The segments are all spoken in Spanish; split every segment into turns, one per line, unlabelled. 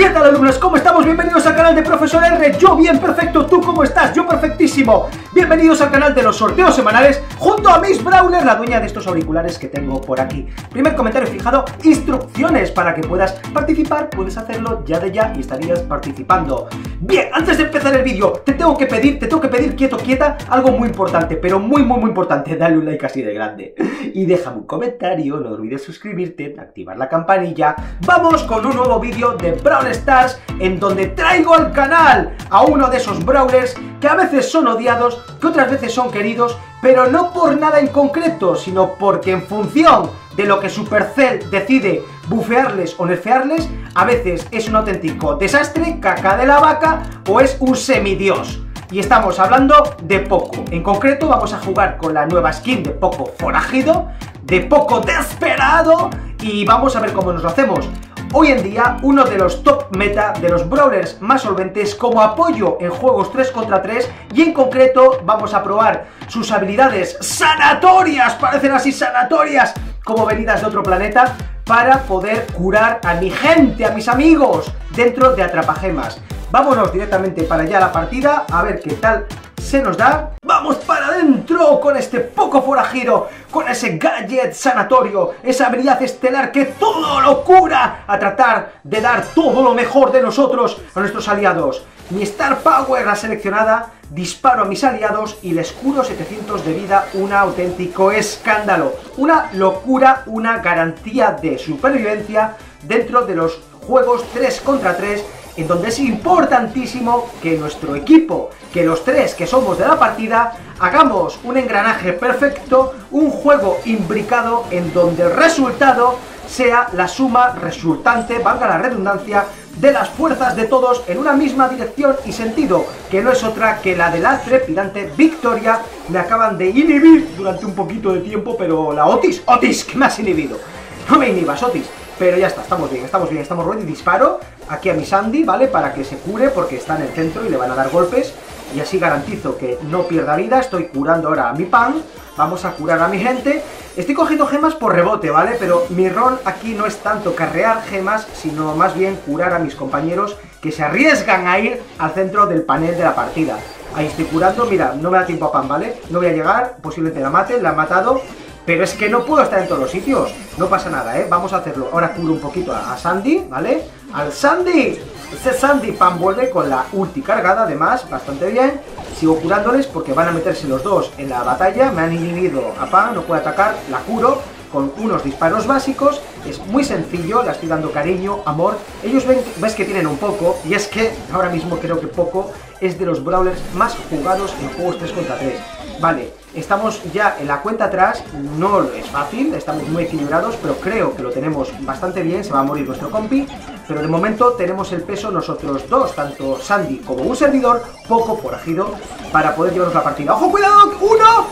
¿Qué tal, alumnos? ¿Cómo estamos? Bienvenidos al canal de Profesor R. Yo bien, perfecto. ¿Tú cómo estás? Yo perfectísimo. Bienvenidos al canal de los sorteos semanales junto a Miss Brawler, la dueña de estos auriculares que tengo por aquí. Primer comentario fijado, instrucciones para que puedas participar. Puedes hacerlo ya de ya y estarías participando. Bien, antes de empezar el vídeo, te tengo que pedir, quieto, quieta, algo muy importante, pero muy importante. Dale un like así de grande. Y déjame un comentario, no olvides suscribirte, activar la campanilla. Vamos con un nuevo vídeo de Brawl Stars, en donde traigo al canal a uno de esos brawlers que a veces son odiados, que otras veces son queridos, pero no por nada en concreto, sino porque en función de lo que Supercell decide bufearles o nerfearles, a veces es un auténtico desastre, caca de la vaca, o es un semidios. Y estamos hablando de Poco. En concreto vamos a jugar con la nueva skin de Poco forajido, de Poco desesperado, y vamos a ver cómo nos lo hacemos. Hoy en día, uno de los top meta, de los brawlers más solventes como apoyo en juegos 3 contra 3, y en concreto vamos a probar sus habilidades sanatorias, parecen así sanatorias, como venidas de otro planeta, para poder curar a mi gente, a mis amigos, dentro de Atrapagemas. Vámonos directamente para allá a la partida, a ver qué tal se nos da. ¡Vamos para adentro con este Poco forajido, con ese gadget sanatorio, esa habilidad estelar que todo lo cura, a tratar de dar todo lo mejor de nosotros a nuestros aliados! Mi Star Power, la seleccionada, disparo a mis aliados y les curo 700 de vida, un auténtico escándalo, una locura, una garantía de supervivencia dentro de los juegos 3 contra 3, en donde es importantísimo que nuestro equipo, que los tres que somos de la partida, hagamos un engranaje perfecto, un juego imbricado en donde el resultado sea la suma resultante, valga la redundancia, de las fuerzas de todos en una misma dirección y sentido, que no es otra que la de la trepidante victoria. Me acaban de inhibir durante un poquito de tiempo, pero la Otis, que me has inhibido. No me inhibas, Otis. Pero ya está, estamos bien, estamos ready. Disparo aquí a mi Sandy, ¿vale? Para que se cure, porque está en el centro y le van a dar golpes. Y así garantizo que no pierda vida. Estoy curando ahora a mi Pan. Vamos a curar a mi gente. Estoy cogiendo gemas por rebote, ¿vale? Pero mi rol aquí no es tanto carrear gemas, sino más bien curar a mis compañeros que se arriesgan a ir al centro del panel de la partida. Ahí estoy curando, mira, no me da tiempo a Pan, ¿vale? No voy a llegar, posiblemente la maten, la han matado. Pero es que no puedo estar en todos los sitios. No pasa nada, ¿eh? Vamos a hacerlo. Ahora curo un poquito a Sandy, ¿vale? ¡Al Sandy! Este Sandy, Pan vuelve con la ulti cargada, además, bastante bien. Sigo curándoles porque van a meterse los dos en la batalla. Me han inhibido a Pan, no puede atacar. La curo con unos disparos básicos. Es muy sencillo, le estoy dando cariño, amor. Ellos ves que tienen un Poco, y es que ahora mismo creo que Poco es de los brawlers más jugados en juegos 3 contra 3. Vale, estamos ya en la cuenta atrás, no es fácil, estamos muy equilibrados, pero creo que lo tenemos bastante bien. Se va a morir nuestro compi, pero de momento tenemos el peso nosotros dos, tanto Sandy como un servidor, Poco forajido, para poder llevarnos la partida. ¡Ojo, cuidado! ¡Uno!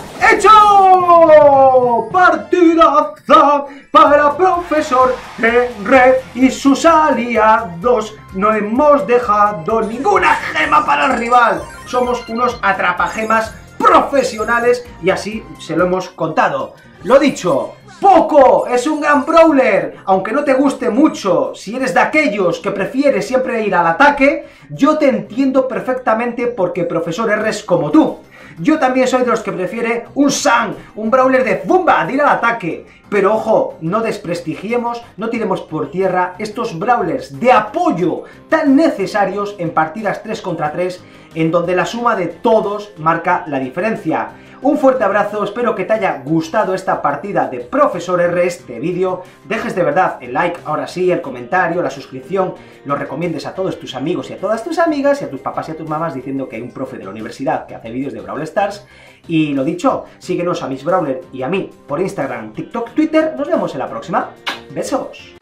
¡Hecho! ¡Partidaza para Profesor R y sus aliados! No hemos dejado ninguna gema para el rival. Somos unos atrapagemas profesionales y así se lo hemos contado. Lo dicho, Poco es un gran brawler, aunque no te guste mucho. Si eres de aquellos que prefieres siempre ir al ataque, yo te entiendo perfectamente, porque Profesor R es como tú. Yo también soy de los que prefiere un Sang, un brawler de ¡bumba!, de ir al ataque. Pero ojo, no desprestigiemos, no tiremos por tierra estos brawlers de apoyo tan necesarios en partidas 3 contra 3, en donde la suma de todos marca la diferencia. Un fuerte abrazo, espero que te haya gustado esta partida de Profesor R, este vídeo. Dejes de verdad el like, ahora sí, el comentario, la suscripción, lo recomiendes a todos tus amigos y a todas tus amigas, y a tus papás y a tus mamás, diciendo que hay un profe de la universidad que hace vídeos de Brawl Stars. Y lo dicho, síguenos a Miss Brawler y a mí por Instagram, TikTok, Twitter. Nos vemos en la próxima. Besos.